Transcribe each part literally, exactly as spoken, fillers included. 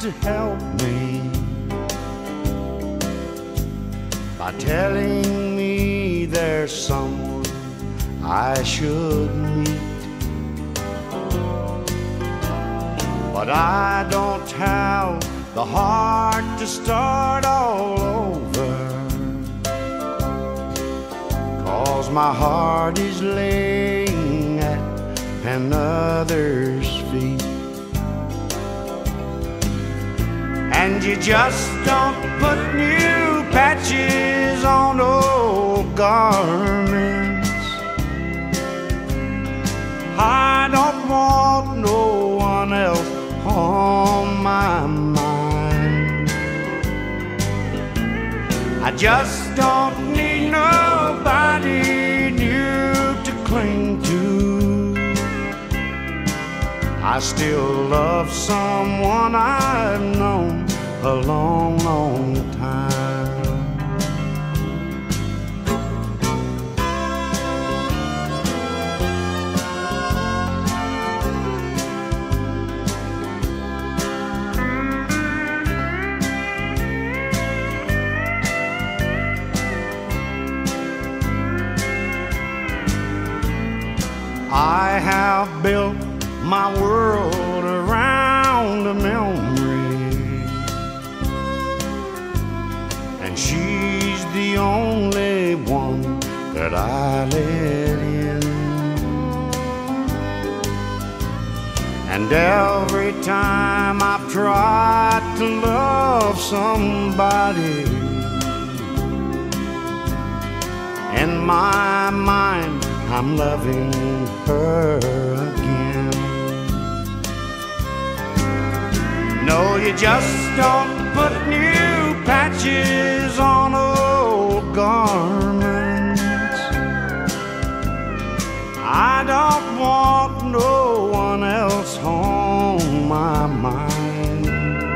to help me by telling me there's someone I should meet. But I don't have the heart to start all over, 'cause my heart is laying at another's feet. And you just don't put new patches on old garments. I don't want no one else on my mind. I just don't need nobody new to cling to. I still love someone I've known a long, long time. I have built my world around a memory, and she's the only one that I let in. And every time I've tried to love somebody, in my mind I'm loving her again. No, you just don't put new patches on old garments. I don't want no one else on my mind.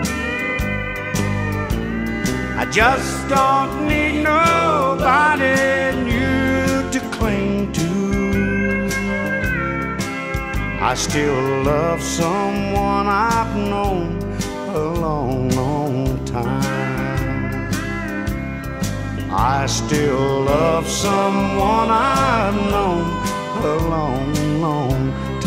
I just don't need nobody new to cling to. I still love someone I've known a long, long time. I still love someone I've known a long, long